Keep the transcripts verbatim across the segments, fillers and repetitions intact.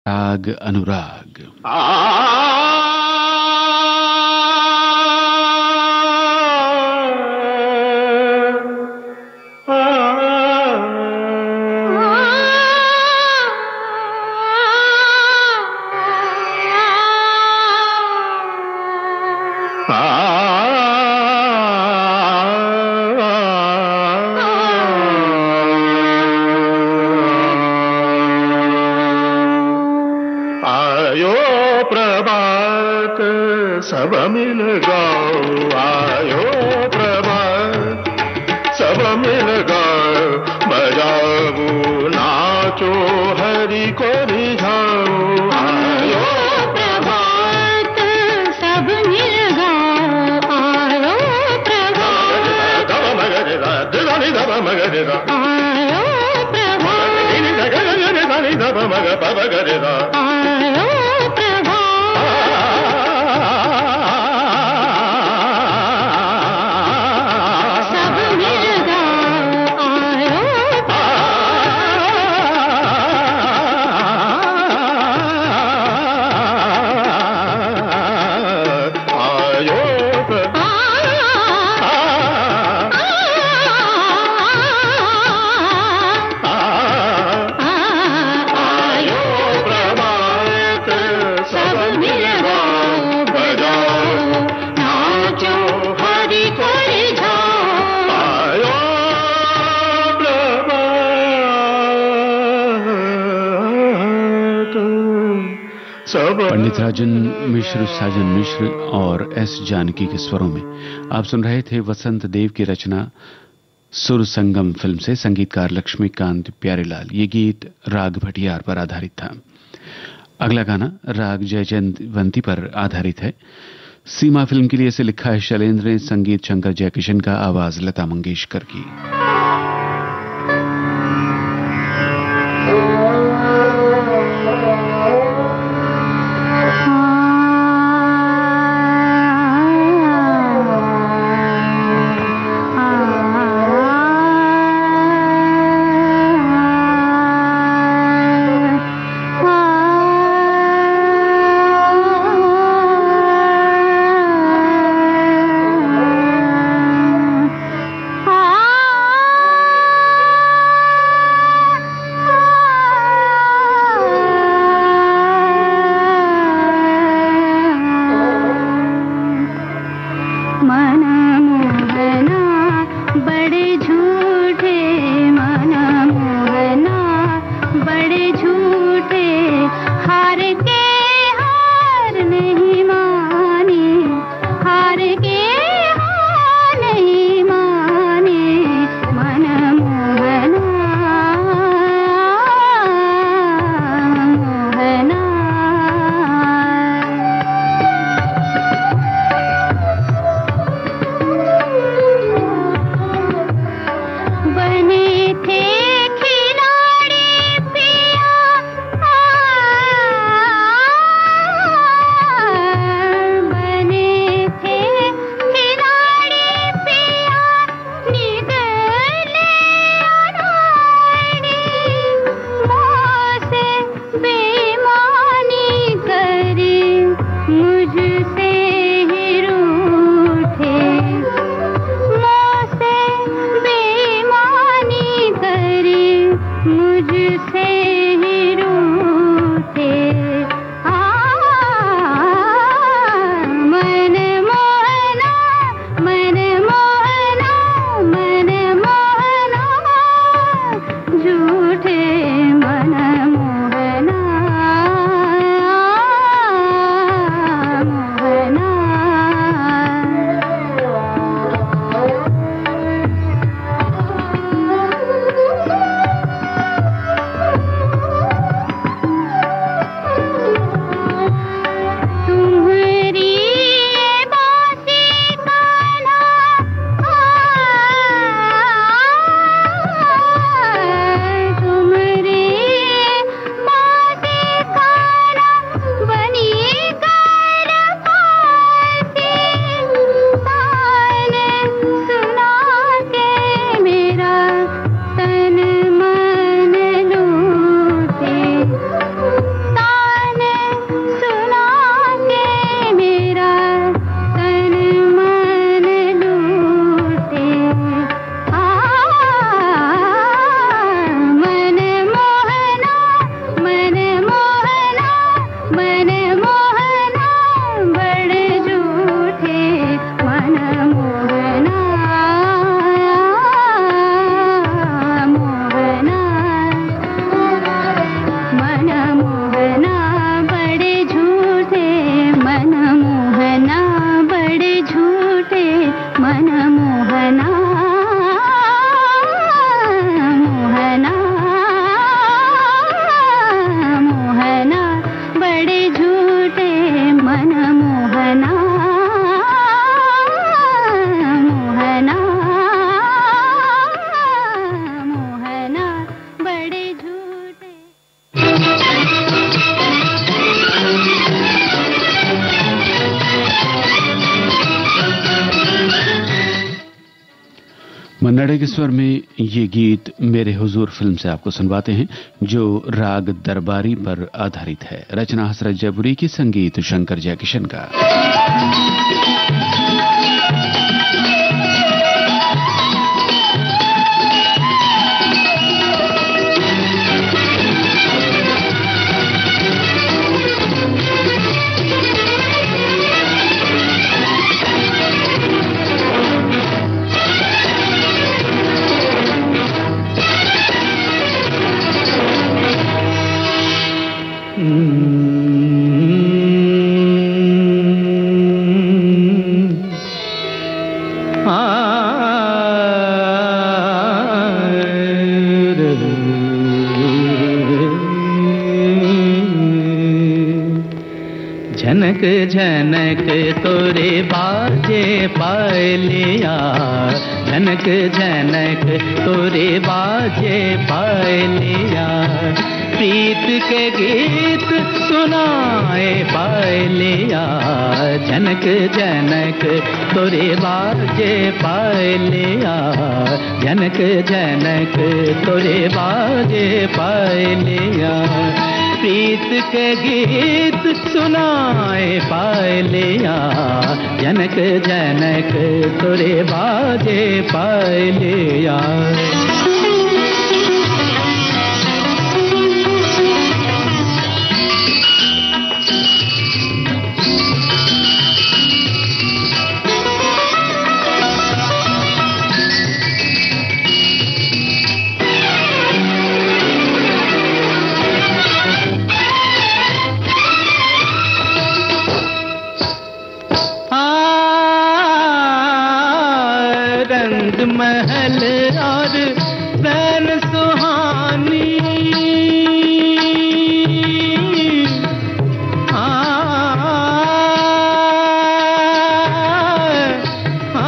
राग अनुराग। आयो प्रभात सब मिल गाओ, आयो प्रभात सब मिल गाओ, बजाओ नाचो हरि को रिझाओ। आयो प्रभात सब मिल गाओ, आयो प्रभात आयो प्रभात आयो पंडित राजन मिश्र, साजन मिश्र और एस जानकी के स्वरों में आप सुन रहे थे वसंत देव की रचना सुर संगम फिल्म से, संगीतकार लक्ष्मीकांत प्यारेलाल। ये गीत राग भटियार पर आधारित था। अगला गाना राग जयजयंती पर आधारित है। सीमा फिल्म के लिए इसे लिखा है शैलेंद्र ने, संगीत शंकर जयकिशन का, आवाज लता मंगेशकर की। आ मन्नाडे के स्वर में ये गीत मेरे हुजूर फिल्म से आपको सुनवाते हैं, जो राग दरबारी पर आधारित है। रचना हसरत जयपुरी की, संगीत शंकर जयकिशन का। झनक झनक तोरे बाजे पायलिया, झनक झनक तोरे बाजे पायलिया, प्रीत के गीत सुनाए पायलिया, झनक झनक तोरे बाजे पायलिया, झनक झनक तोरे बाजे पायलिया, प्रीत के गीत सुनाए पायलिया, जनक जनक तोरे बाजे पायलिया। महल और बैन सुहानी, आ, आ,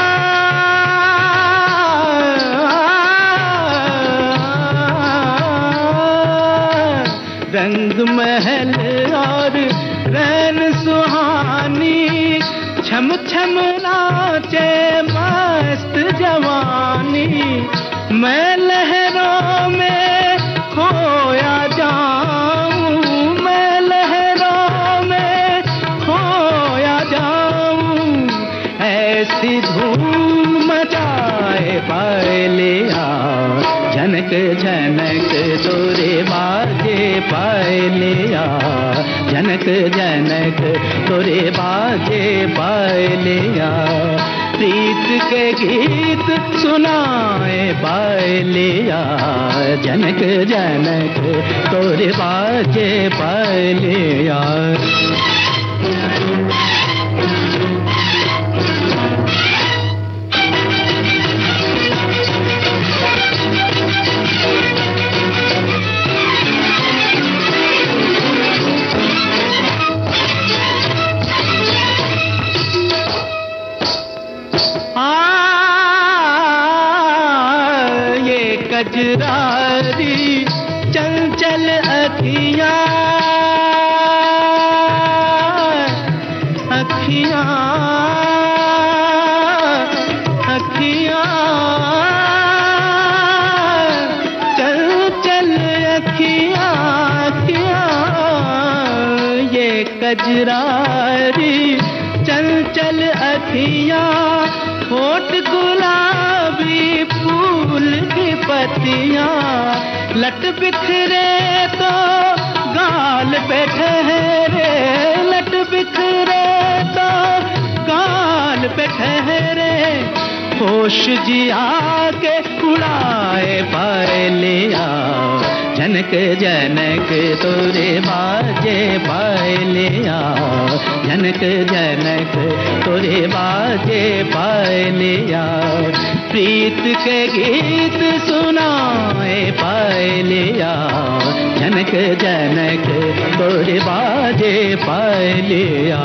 रंग महल और रैन सुहानी, छम छम नाचे मस्त जवानी, मैं लहरों में खोया जाऊं, मैं लहरों में खोया जाऊं, ऐसी धूम मचाए पायलिया, झनक झनक तोरे बाजे पायलिया, झनक झनक तोरे बाजे पायलिया, प्रीत के गीत सुनाए पायलिया, जनक जनक तोरे बाजे पायलिया। कजरारी चंचल अखियां, अखियां अखियां चंचल अखियां, अखियां ये कजरारी चंचल अखियां, होठ गुलाबी फूल की पत्तियां, लट बिखरे तो गाल पे ठहरे, लट बिखरे तो गाल पे ठहरे, होश जिया के उड़ाए पायलिया, जनक जनक तोरे बाजे पायलिया, जनक जनक तोरे बाजे पायलिया, प्रीत के गीत सुनाए पायलिया, जनक जनक तोरे बाजे पायलिया।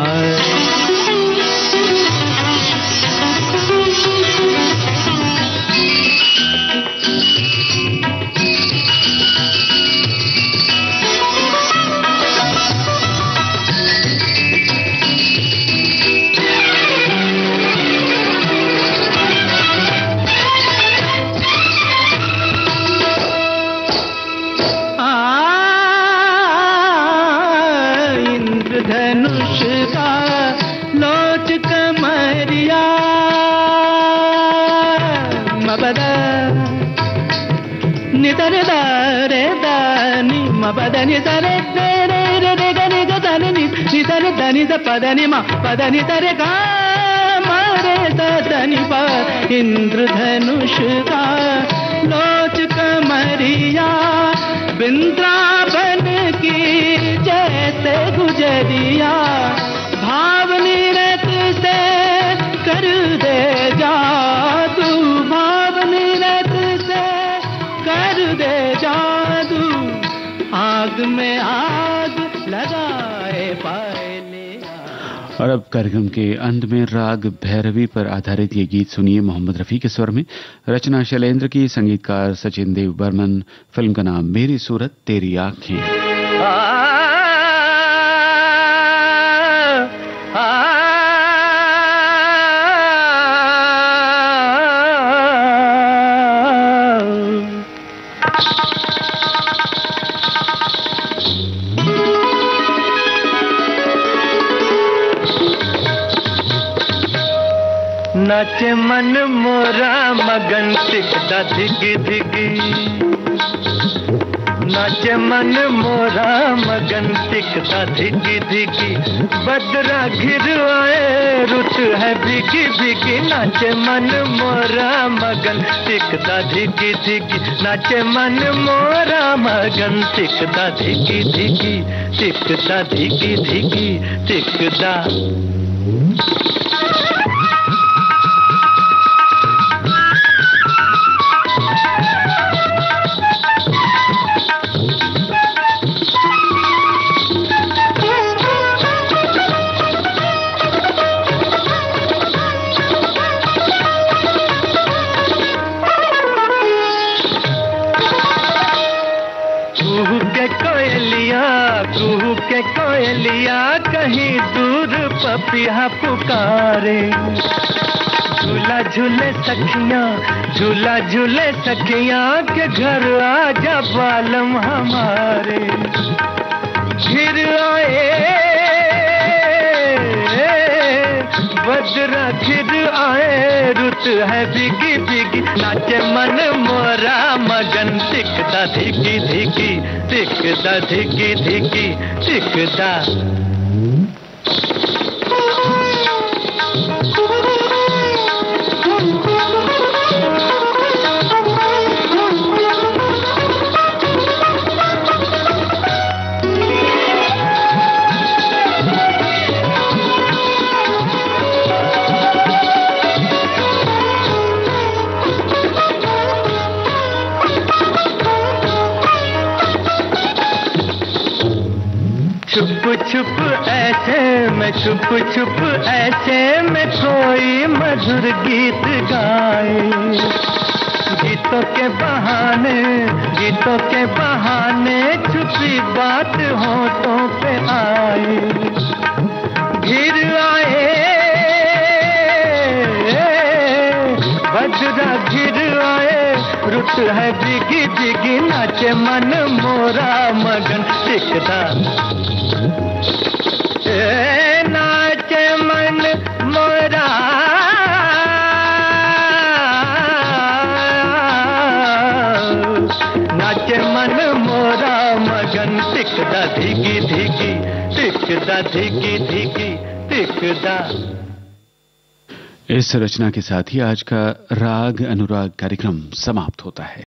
इंद्रधनुष का लोच कमरिया मबद नितर रे दानी मबद नितर रे रे रे रे गनि गनि नितर धनि द पदनि मा पदनि तरे गा मारे दनि प इंद्रधनुष का लोच कमरिया वृंदावन की जैसे गुजरिया भावनी रत से कर दे जादू भावनी रत से कर दे जादू आग में आग लगाए पायले। और अब कार्यक्रम के अंत में राग भैरवी पर आधारित ये गीत सुनिए मोहम्मद रफी के स्वर में। रचना शैलेंद्र की, संगीतकार सचिन देव बर्मन। फिल्म का नाम मेरी सूरत तेरी आँखें। नाचे मन मोरा मगन टिकदा धिगी धिगी नाचे मन मोरा मगन टिकदा धिगी धिगी बदरा घिर आए रुत है भिगी भिगी नाचे मन मोरा मगन टिकदा धिगी धिगी नाचे मन मोरा मगन टिकदा धिगी धिगी टिकदा धिगी धिगी टिकदा। कुहू के कोयलिया कहीं दूर पपिया पुकारे झूला झूले सखियां झूला झूले सखियां के घर आजा बालम हमारे घिर आए बजरा घिर आए रुत है भिगी भिगी नाचे मन मोरा मगन टिकदा धिगी धिगी टिकदा धिगी धिगी टिकदा। छुप छुप ऐसे में छुप छुप ऐसे में कोई मधुर गीत गाए गीतों के बहाने गीतों के बहाने छुपी बात होठों पे आए घिर आए बजरा घिर आए रुत है भिगी भिगी नाचे मन मोरा मगन टिकदा नाचे मन मोरा नाचे मन मोरा मगन टिकदा धिगी धिगी टिकदा धिगी धिगी टिकदा। इस रचना के साथ ही आज का राग अनुराग कार्यक्रम समाप्त होता है।